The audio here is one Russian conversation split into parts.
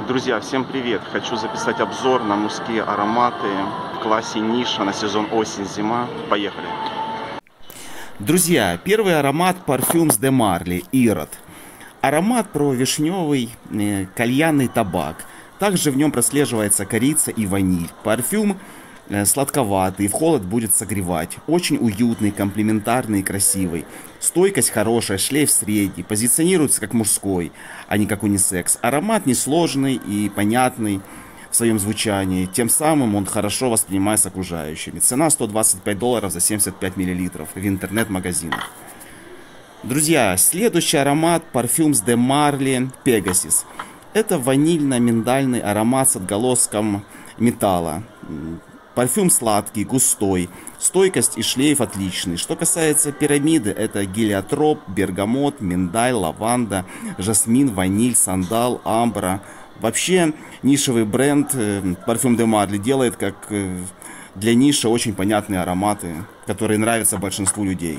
Друзья, всем привет! Хочу записать обзор на мужские ароматы в классе ниша на сезон осень-зима. Поехали! Друзья, первый аромат Parfums de Marly Ирод. Аромат про вишневый кальянный табак. Также в нем прослеживается корица и ваниль. Парфюм сладковатый, в холод будет согревать. Очень уютный, комплиментарный и красивый. Стойкость хорошая, шлейф средний. Позиционируется как мужской, а не как унисекс. Аромат несложный и понятный в своем звучании. Тем самым он хорошо воспринимается окружающими. Цена $125 за 75 мл в интернет-магазинах. Друзья, следующий аромат Parfums de Marly Pegasus. Это ванильно-миндальный аромат с отголоском металла. Парфюм сладкий, густой, стойкость и шлейф отличный. Что касается пирамиды, это гелиотроп, бергамот, миндаль, лаванда, жасмин, ваниль, сандал, амбра. Вообще нишевый бренд Parfums de Marly делает как для ниши очень понятные ароматы, которые нравятся большинству людей.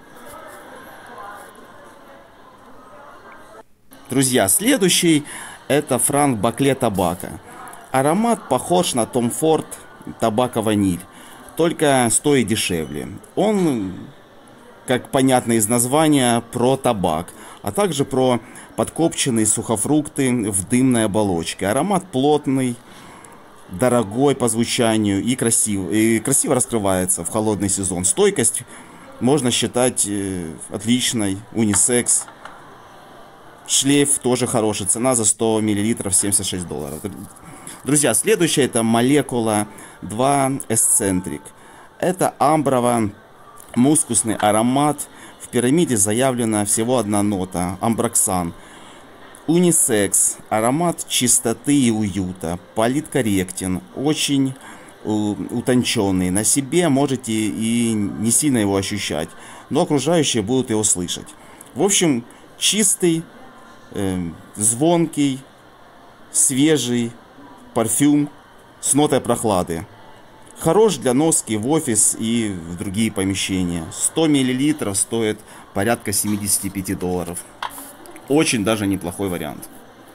Друзья, следующий это Frank Baclet Tobacco. Аромат похож на Tom Ford Табако ваниль, только стоит дешевле. Он, как понятно из названия, про табак, а также про подкопченные сухофрукты в дымной оболочке. Аромат плотный, дорогой по звучанию и красиво раскрывается в холодный сезон. Стойкость можно считать отличной, унисекс. Шлейф тоже хороший, цена за 100 мл $76. Друзья, следующая это молекула 2 Eccentric. Это амброво-мускусный аромат. В пирамиде заявлена всего одна нота – амброксан. Унисекс, аромат чистоты и уюта, политкорректен, очень утонченный. На себе можете и не сильно его ощущать, но окружающие будут его слышать. В общем, чистый, звонкий, свежий парфюм с нотой прохлады. Хорош для носки в офис и в другие помещения. 100 мл стоит порядка $75. Очень даже неплохой вариант.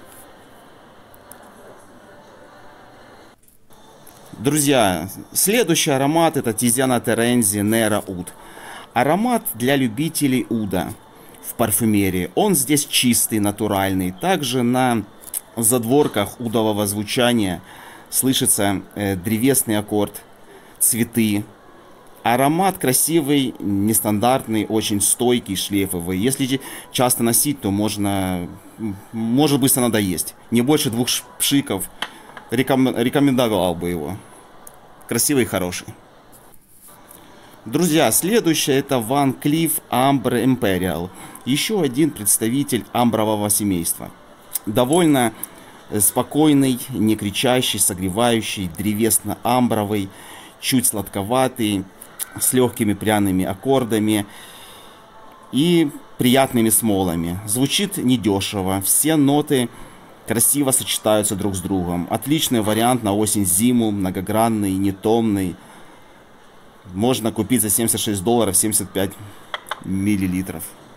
Друзья, следующий аромат это Tiziana Terenzi Nera Oud. Аромат для любителей уда в парфюмерии. Он здесь чистый, натуральный. Также на задворках удового звучания слышится древесный аккорд, цветы. Аромат красивый, нестандартный, очень стойкий, шлейфовый. Если часто носить, то может быстро надоесть. Не больше 2 пшиков. Рекомендовал бы его. Красивый и хороший. Друзья, следующее это Van Cleef Amber Imperial. Еще один представитель амбрового семейства. Довольно спокойный, не кричащий, согревающий, древесно-амбровый, чуть сладковатый, с легкими пряными аккордами и приятными смолами. Звучит недешево, все ноты красиво сочетаются друг с другом. Отличный вариант на осень-зиму, многогранный, нетомный. Можно купить за $76 75 мл.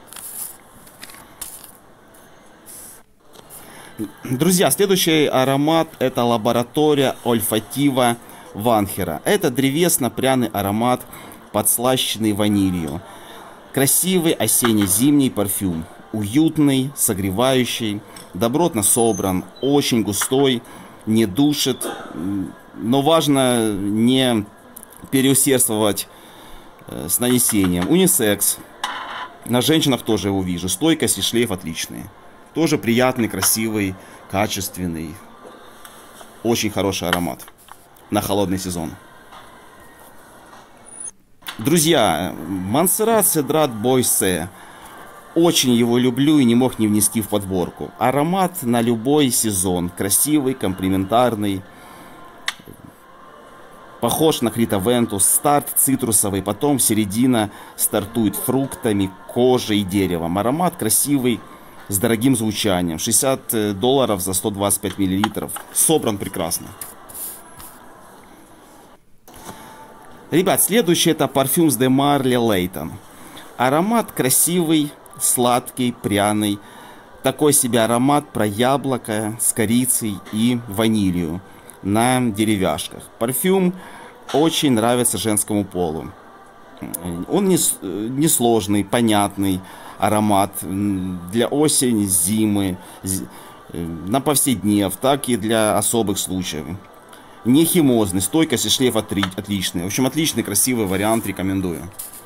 Друзья, следующий аромат это лаборатория Olfativa Ванхера. Это древесно-пряный аромат, подслащенный ванилью. Красивый осенне-зимний парфюм. Уютный, согревающий, добротно собран, очень густой, не душит. Но важно не переусердствовать с нанесением. Унисекс. На женщинах тоже его вижу. Стойкость и шлейф отличные. Тоже приятный, красивый, качественный. Очень хороший аромат на холодный сезон. Друзья, Montserrat Cedrat Boisé. Очень его люблю и не мог не внести в подборку. Аромат на любой сезон. Красивый, комплиментарный. Похож на Крито Вентус. Старт цитрусовый, потом середина стартует фруктами, кожей и деревом. Аромат красивый, с дорогим звучанием. $60 за 125 мл. Собран прекрасно. Ребят, следующий это Parfums de Marly Layton. Аромат красивый, сладкий, пряный. Такой себе аромат про яблоко с корицей и ванилью на деревяшках. Парфюм очень нравится женскому полу. Он несложный, понятный аромат для осени, зимы, на повседнев, так и для особых случаев. Не химозный, стойкость и шлейф отличный. В общем, отличный, красивый вариант, рекомендую.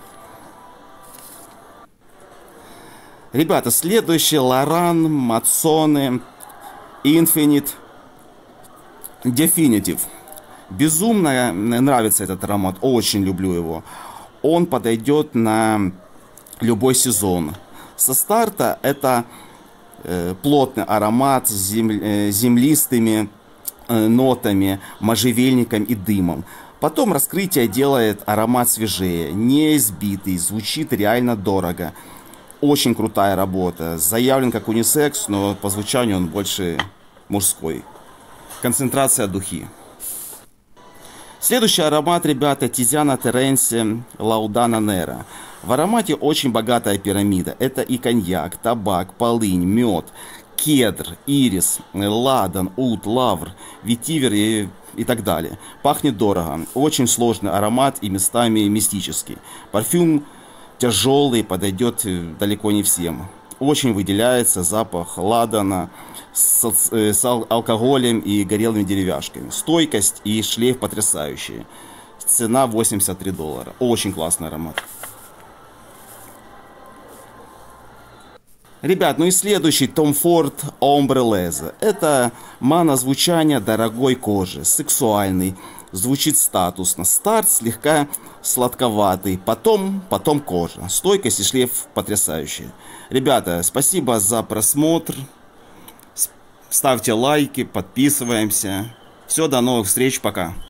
Ребята, следующий Лоран Мацоне Infinite Definitive. Безумно нравится этот аромат, очень люблю его. Он подойдет на любой сезон. Со старта это плотный аромат с землистыми нотами, можжевельником и дымом. Потом раскрытие делает аромат свежее, не избитый, звучит реально дорого. Очень крутая работа. Заявлен как унисекс, но по звучанию он больше мужской. Концентрация духи. Следующий аромат, ребята, Тизяна Теренси Лаудана Нера. В аромате очень богатая пирамида. Это и коньяк, табак, полынь, мед, кедр, ирис, ладан, ут, лавр, ветивер и так далее. Пахнет дорого. Очень сложный аромат и местами мистический. Парфюм тяжелый, подойдет далеко не всем. Очень выделяется запах ладана с алкоголем и горелыми деревяшками. Стойкость и шлейф потрясающие. Цена $83. Очень классный аромат. Ребят, ну и следующий Tom Ford Ombre Leather. Это монозвучание дорогой кожи, сексуальный, звучит статусно. Старт слегка сладковатый, потом кожа. Стойкость и шлейф потрясающие. Ребята, спасибо за просмотр. Ставьте лайки, подписываемся. Все, до новых встреч, пока.